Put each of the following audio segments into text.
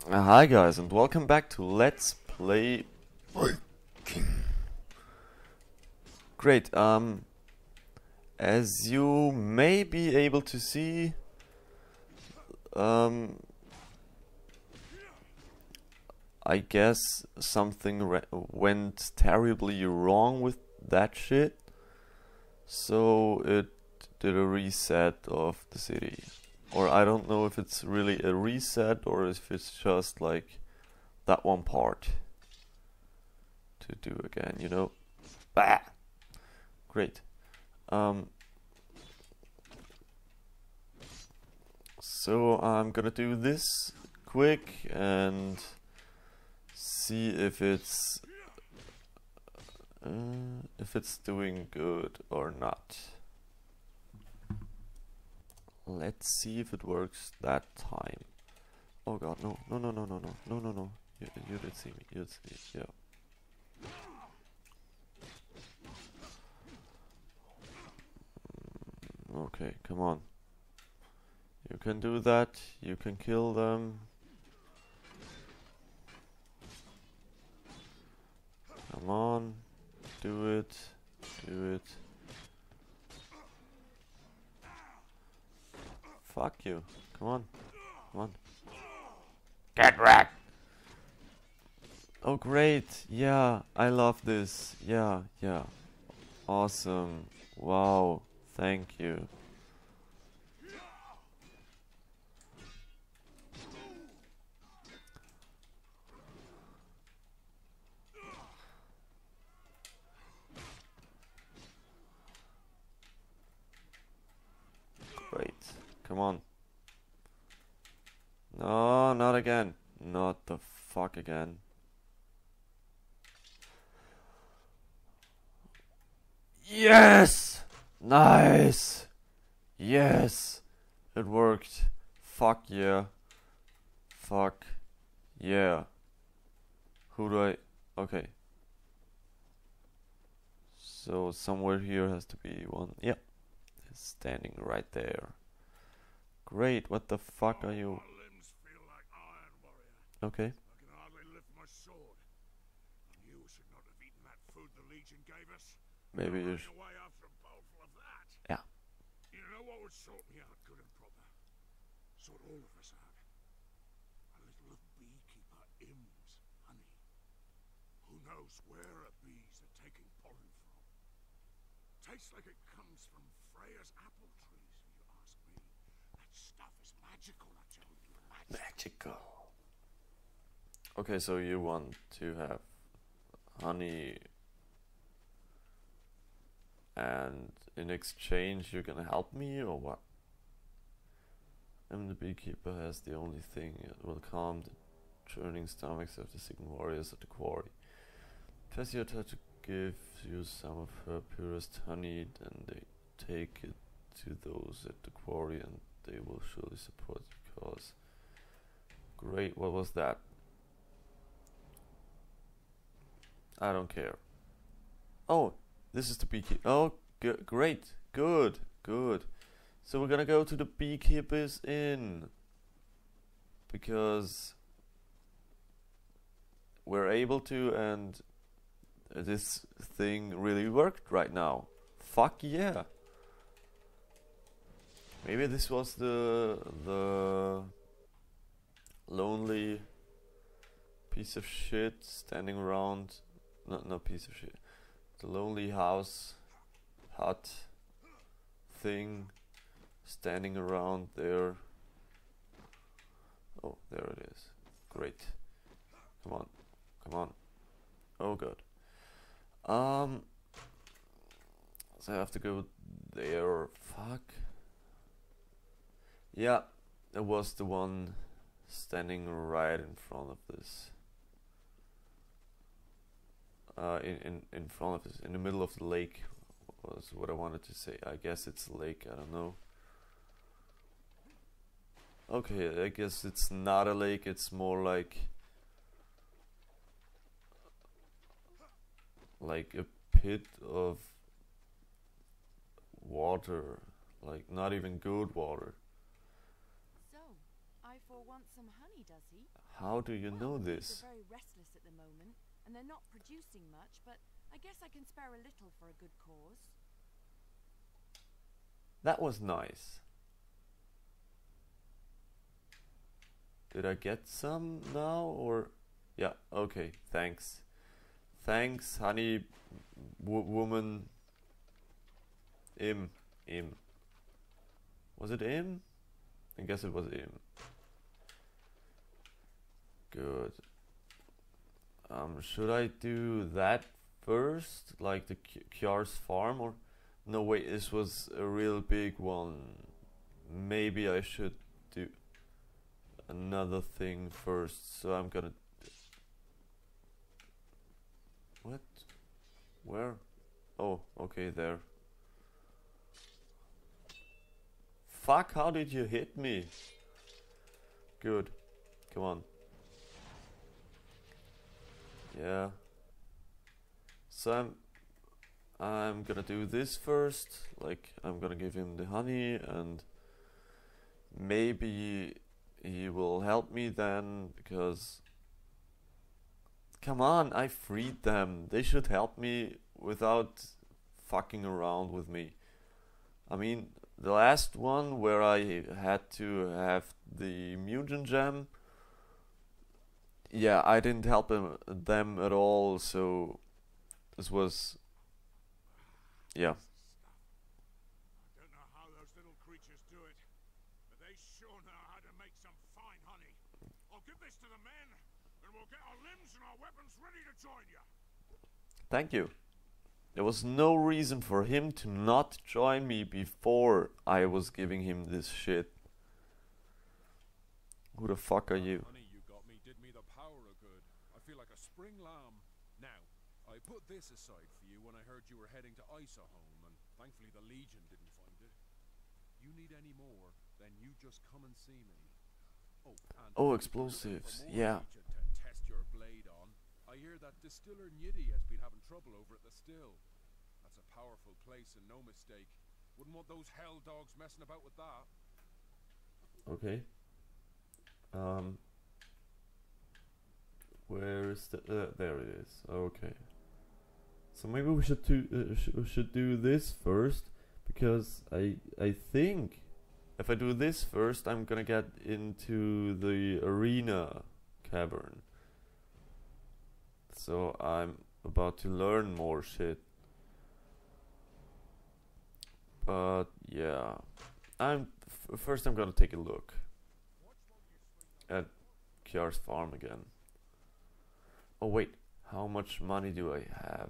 Hi guys and welcome back to Let's Play Viking. Great, as you may be able to see, I guess something went terribly wrong with that shit. So it did a reset of the city. Or I don't know if it's really a reset or if it's just like that one part to do again, you know? Bah! Great. So I'm gonna do this quick and see if it's doing good or not. Let's see if it works that time. Oh god, no, no, no, no, no, no, no, no, no. You did see me, you did see me, yeah. Okay, come on. You can do that, you can kill them. Come on, do it, do it. Fuck you, come on, come on. Get wrecked! Oh great, yeah, I love this, yeah, yeah. Awesome, wow, thank you. Great, come on. No, not again. Not the fuck again. Yes! Nice! Yes! It worked. Fuck yeah. Fuck yeah. Who do I... Okay. So somewhere here has to be one. Yep. It's standing right there. Great, what the fuck are you? Okay. I can hardly lift my sword. I knew we should not have eaten that food the Legion gave us. Maybe you should. Away after a bowlful of that. Yeah. You know what would sort me out good and proper? Sort all of us out. A little of beekeeper Im's honey. Who knows where her bees are taking pollen from? Tastes like it comes from Freya's apple trees, if you ask me. That stuff is magical, I tell you. Magical. Okay, so you want to have honey and in exchange you're gonna help me or what? I'm the beekeeper has the only thing that will calm the churning stomachs of the Sign warriors at the quarry. Tessiota to give you some of her purest honey, then they take it to those at the quarry and they will surely support the cause. Great, what was that? I don't care. Oh, this is the beekeeper. Oh, great, good, good. So we're gonna go to the beekeeper's inn because we're able to, and this thing really worked right now. Fuck yeah. Maybe this was the lonely piece of shit standing around. No piece of shit. The lonely house, hut thing standing around there. Oh, there it is. Great. Come on. Come on. Oh good. So I have to go there. Fuck. Yeah, it was the one standing right in front of this. In front of this, in the middle of the lake was what I wanted to say. I guess it's a lake, I don't know. Okay, I guess it's not a lake, it's more like a pit of water, not even good water. So, I for want some honey, does he? How do you know Well, this? they're very restless at the moment, and they're not producing much, but I guess I can spare a little for a good cause. That was nice. Did I get some now or? Yeah, okay, thanks. Thanks, honey, woman. Im. Was it Im? I guess it was Im. Good. Should I do that first? Like the Kjar's farm or? No, wait, this was a real big one. Maybe I should do another thing first. So I'm gonna... What? Where? Oh, okay, there. Fuck, how did you hit me? Good. Come on. Yeah. So I'm gonna do this first. Like, I'm gonna give him the honey and maybe he will help me then, because come on, I freed them. They should help me without fucking around with me. I mean, the last one where I had to have the mutant gem, yeah, I didn't help them at all, so this was, yeah. I don't know how those little creatures do it, but they sure know how to make some fine honey. I'll give this to the men, and we'll get our limbs and our weapons ready to join you. Thank you. There was no reason for him to not join me before I was giving him this shit. Who the fuck are you? Honey you got me did me the power of good. I feel like a spring lamb. Now, I put this aside for you when I heard you were heading to Isohome, and thankfully the Legion didn't find it. You need any more, then you just come and see me. Oh, and Oh, explosives. Yeah. to test your blade on. I hear that distiller Niddy has been having trouble over at the still. That's a powerful place and no mistake. Wouldn't want those hell dogs messing about with that. Okay. Where is the? There it is. Okay. So maybe we should do this first, because I think if I do this first, I'm gonna get into the arena cavern. So I'm about to learn more shit. But yeah, first I'm gonna take a look at Kjar's farm again. Oh wait, how much money do I have?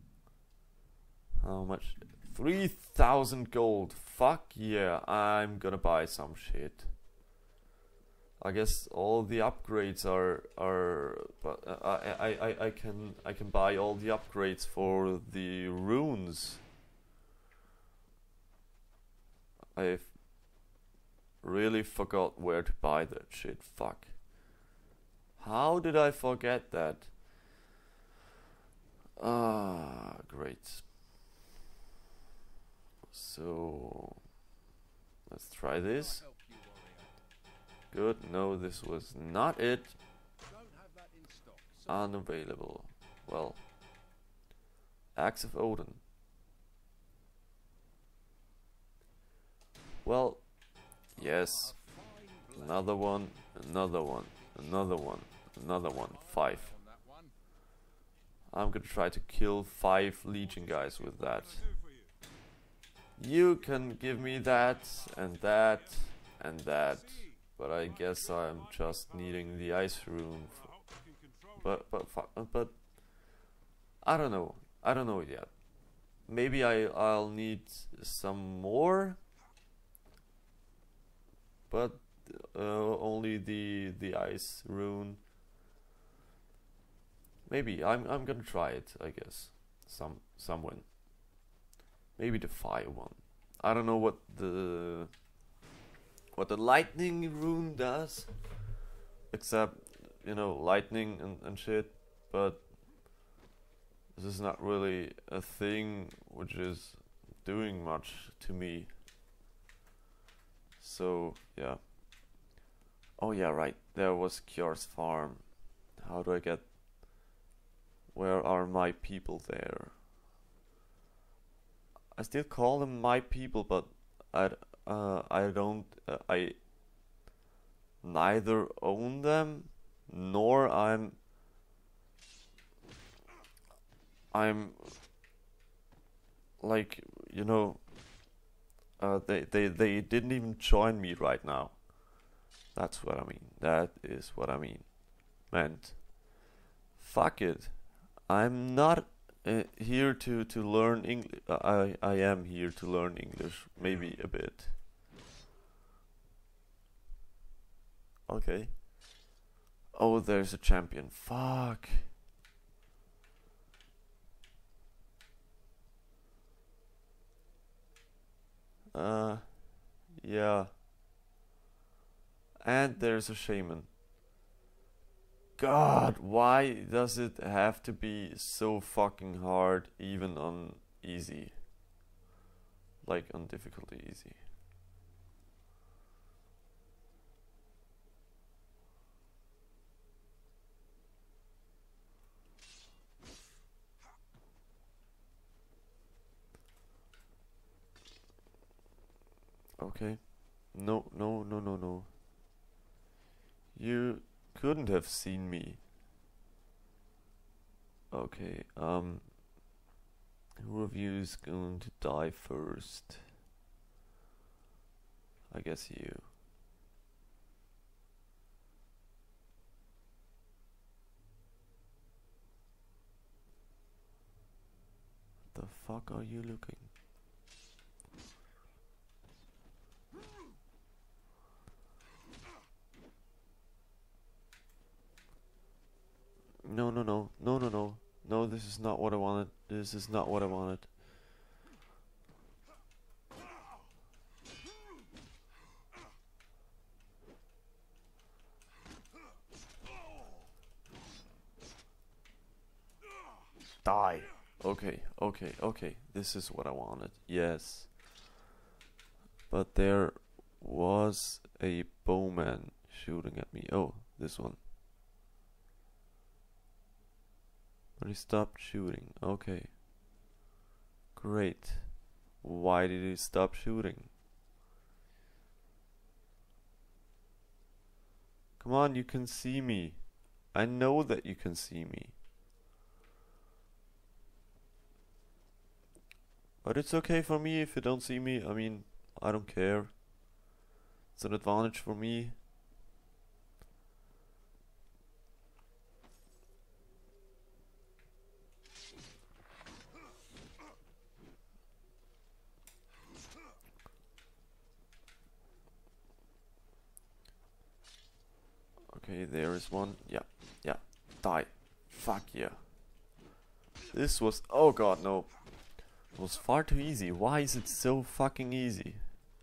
How much? 3,000 gold. Fuck yeah, I'm gonna buy some shit. I guess all the upgrades but I can buy all the upgrades for the runes. I've really forgot where to buy that shit. Fuck. How did I forget that? Ah, great. So let's try this. Good. No, this was not it. Unavailable. Well, Axe of Odin. Well, yes. Another one, another one, another one, another one. 5. I'm gonna try to kill 5 Legion guys with that. You can give me that, and that, and that. But I guess I'm just needing the ice rune. But I don't know. I don't know yet. Maybe I'll need some more. But only the ice rune. Maybe I'm gonna try it. I guess someone. Maybe the fire one. I don't know what the lightning rune does, except, you know, lightning and shit. But this is not really a thing which is doing much to me. So yeah. Oh yeah, right. There was Kjor's farm. How do I get... Where are my people there? I still call them my people, but I don't... I neither own them, nor I'm like, you know, they didn't even join me right now. That's what I mean. That is what I mean. Meant. Fuck it. I'm not here to learn English. I am here to learn English, maybe a bit. Okay. Oh, there's a champion. Fuck. Yeah. And there's a shaman. God, why does it have to be so fucking hard, even on easy? Like on difficulty easy. Okay. No, no, no, no, no. You couldn't have seen me. Okay, who of you is going to die first? I guess you. The fuck are you looking? No, no, no, no, no, no. No, this is not what I wanted. This is not what I wanted. Die. Okay, okay, okay. This is what I wanted. Yes. But there was a bowman shooting at me. Oh, this one. But he stopped shooting. Okay. Great. Why did he stop shooting? Come on, you can see me. I know that you can see me. But it's okay for me if you don't see me. I mean, I don't care. It's an advantage for me. Okay, there is one. Yeah, yeah. Die. Fuck yeah. This was... Oh god, no. It was far too easy. Why is it so fucking easy?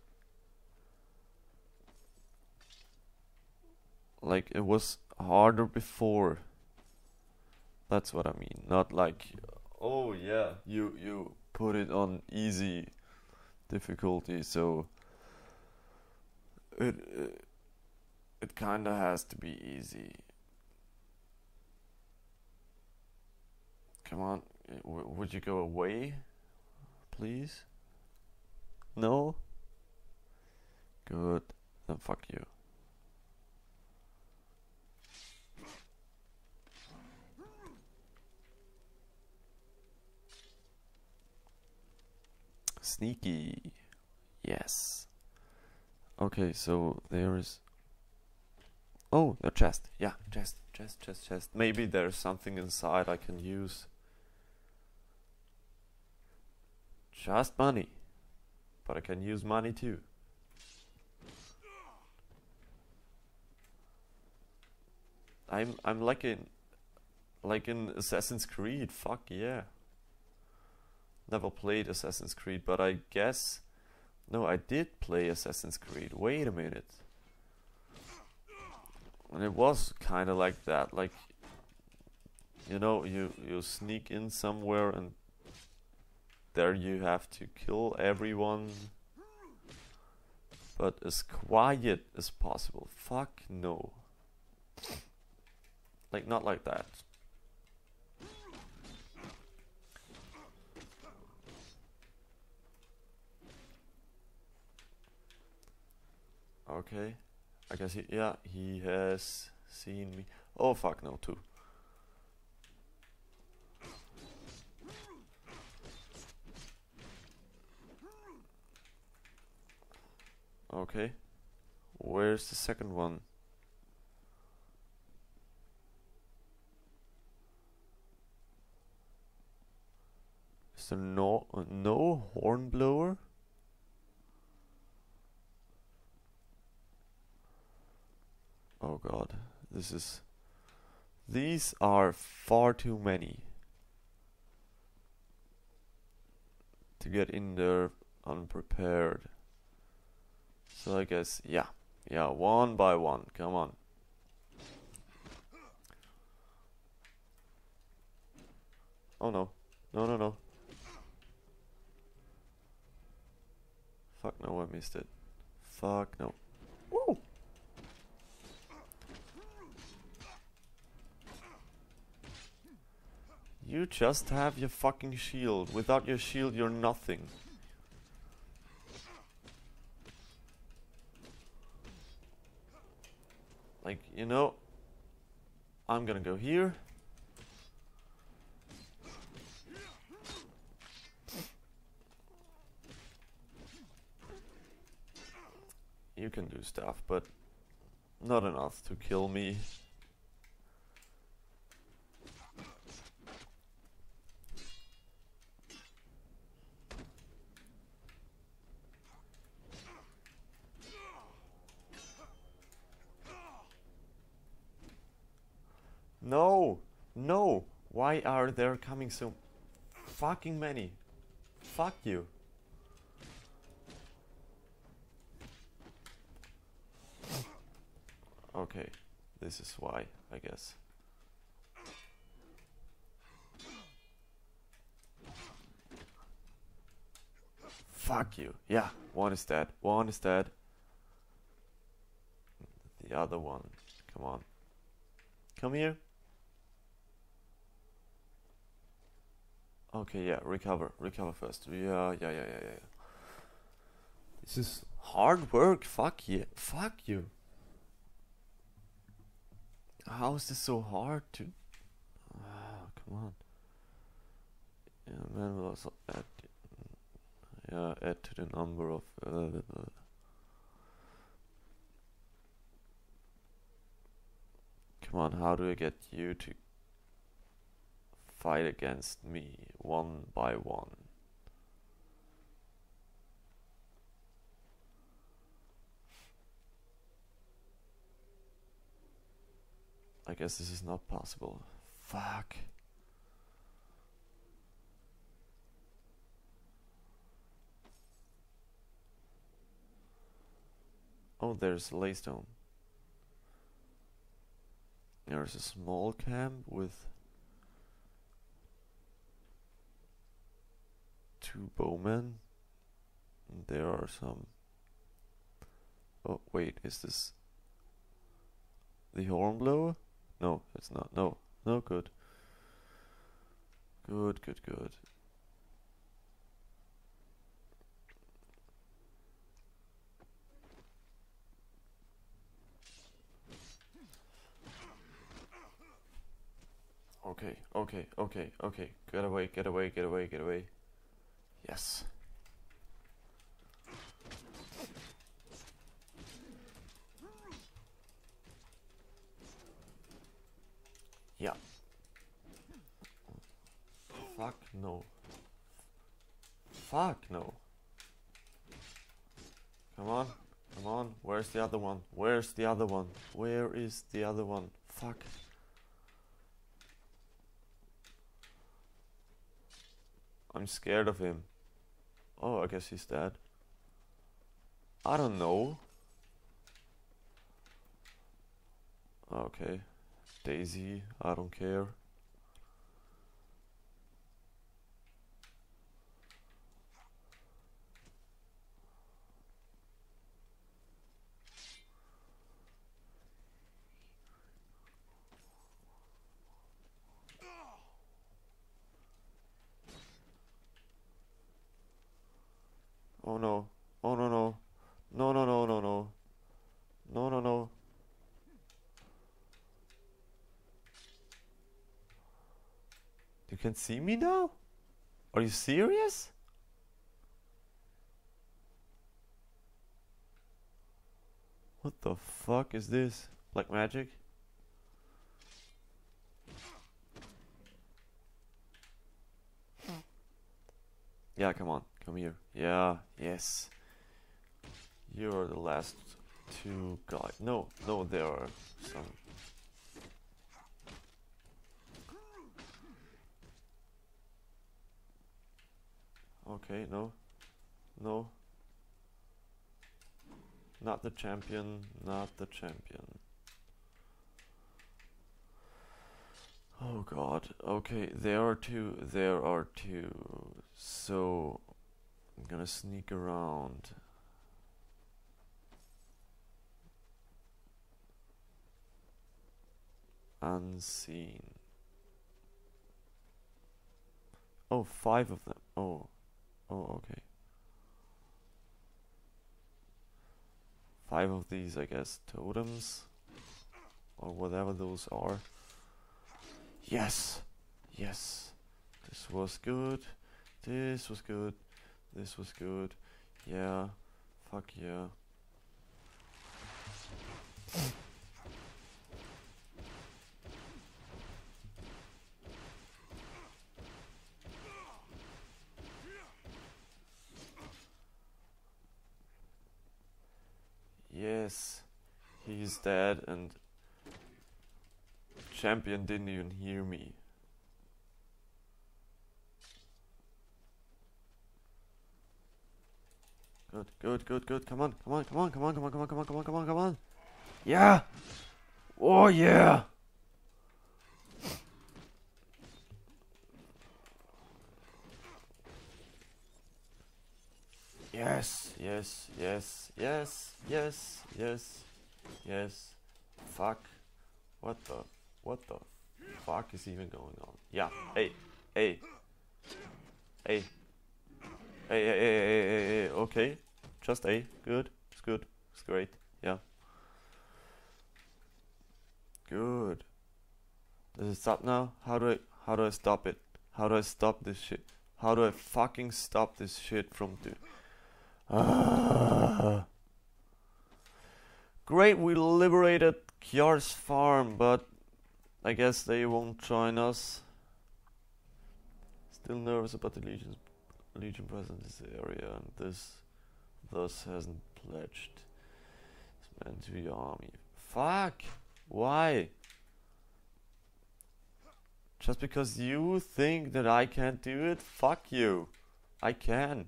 Like, it was harder before. That's what I mean. Not like... Oh yeah, you put it on easy difficulty, so... It kinda has to be easy. Come on, would you go away? Please? No? Good. Then fuck you. Sneaky. Yes. Okay, so there is... Oh, a chest. Yeah, chest. Maybe there's something inside I can use. Just money. But I can use money too. I'm like in Assassin's Creed. Fuck yeah. Never played Assassin's Creed, but I guess... No, I did play Assassin's Creed. Wait a minute. And it was kind of like that. Like, you know, you sneak in somewhere and there you have to kill everyone. but as quiet as possible. Fuck no. Like, not like that. Okay. I guess he has seen me. Oh fuck no, too. Okay. Where's the second one? Is there no hornblower? Oh god, these are far too many to get in there unprepared. So I guess, yeah, one by one, come on. Oh no, no. Fuck no, I missed it. Fuck no. Woo! You just have your fucking shield. Without your shield, you're nothing. Like, you know, I'm gonna go here. You can do stuff, but not enough to kill me. No! Why are there coming so fucking many? Fuck you. Okay, this is why, I guess. Fuck you. Yeah, one is dead. One is dead. The other one. Come on. Come here. Okay, yeah, recover first. Yeah. This is hard work. Fuck you. Fuck you. How is this so hard to... Oh, come on. Yeah, man, will also add... Yeah, add to the number of... Come on, how do I get you to fight against me one by one? I guess this is not possible. Fuck. Oh, there's a laystone. There's a small camp with 2 bowmen. And there are some... Oh, wait, is this the hornblower? No, it's not. No, good. Good. Okay. Get away. Yes. Yeah. Fuck no. Come on. Where's the other one? Where is the other one? Fuck. I'm scared of him. Oh, I guess he's dead. I don't know. Okay. Daisy, I don't care. Oh no. Oh no no. No no no no no. No no no. You can see me now? Are you serious? What the fuck is this? Black magic? Yeah, come on. Come here. Yeah, yes. You're the last two guys. No, no, there are some. Okay, no. No. Not the champion, not the champion. Oh god, okay, there are two, there are two. So, I'm gonna sneak around. Unseen. Oh, 5 of them. Oh, oh, okay. 5 of these, I guess, totems. Or whatever those are. Yes! Yes! This was good. This was good. This was good. Yeah. Fuck yeah. Yes. He's dead and champion didn't even hear me. Good, good, good, good. Come on, come on, come on, come on, come on, come on, come on, come on, come on, come on. Yeah! Oh yeah! Yes, yes, yes, yes, yes, yes, yes. Fuck. What the fuck is even going on? Yeah, hey, hey, hey, hey, hey, hey, hey, hey, hey. Okay, just A, good, it's good, it's great, yeah. Good. Does it stop now? How do I stop it? How do I stop this shit? How do I fucking stop this shit from Great, we liberated Kjar's farm, but I guess they won't join us. Still nervous about the Legion presence in this area, and this thus hasn't pledged his men to the army. Fuck! Why? Just because you think that I can't do it? Fuck you! I can.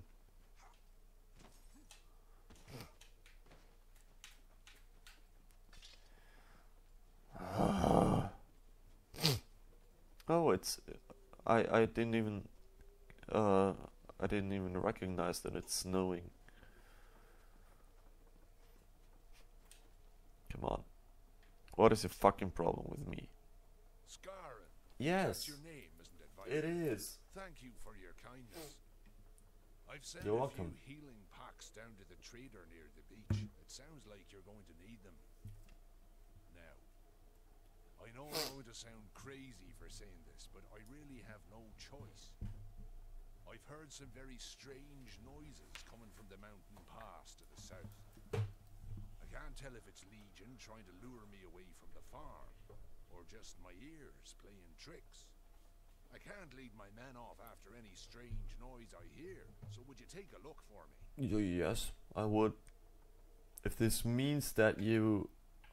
Oh, it's I didn't even recognize that it's snowing. Come on. What is your fucking problem with me? Scarran. Yes. That's your name, isn't it, Viking? It is. Thank you for your kindness. I've sent You're a welcome. few healing packs down to the trader near the beach. It sounds like you're going to need them. Now, I know I'm going to sound crazy for saying this, but I really have no choice. I've heard some very strange noises coming from the mountain pass to the south. I can't tell if it's Legion trying to lure me away from the farm, or just my ears playing tricks. I can't lead my men off after any strange noise I hear, so would you take a look for me? Yes, I would. If this means that you...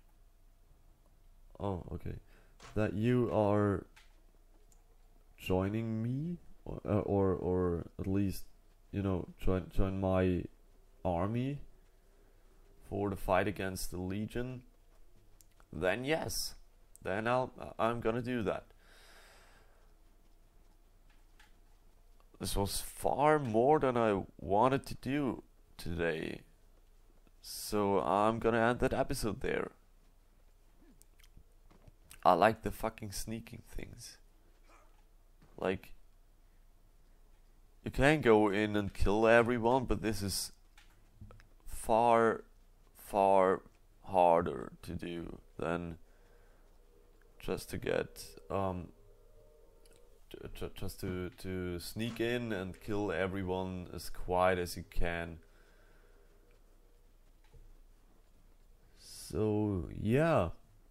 Oh, okay. That you are joining me, or at least, you know, join my army for the fight against the Legion, then yes, then I'm gonna do that. This was far more than I wanted to do today, so I'm gonna end that episode there. I like the fucking sneaking things. Like, you can go in and kill everyone, but this is far, far harder to do than just to get just to sneak in and kill everyone as quiet as you can. So yeah.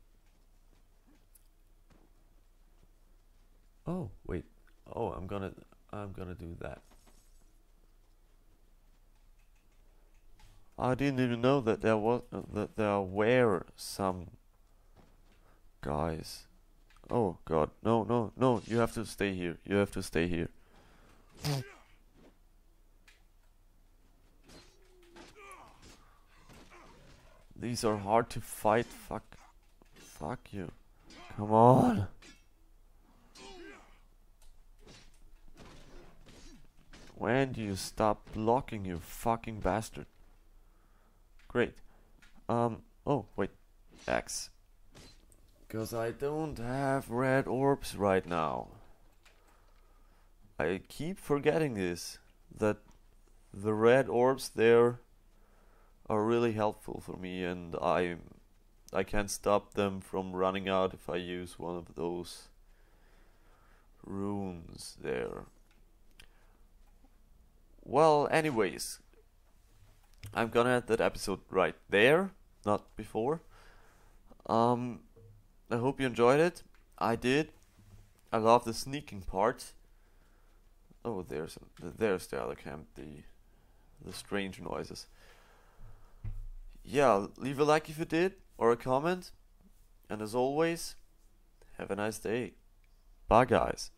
Oh wait. Oh, I'm gonna do that. I didn't even know that there were some guys. Oh god, no, no, no, you have to stay here. You have to stay here. These are hard to fight. Fuck you. Come on. When do you stop blocking, you fucking bastard? Great. Oh, wait. X. Because I don't have red orbs right now. I keep forgetting this. That the red orbs there are really helpful for me, and I can't stop them from running out if I use one of those runes there. Well, anyways, I'm gonna end that episode right there, not before. I hope you enjoyed it. I did. I love the sneaking part. Oh, there's the other camp, the strange noises. Yeah, leave a like if you did, or a comment. And as always, have a nice day. Bye, guys.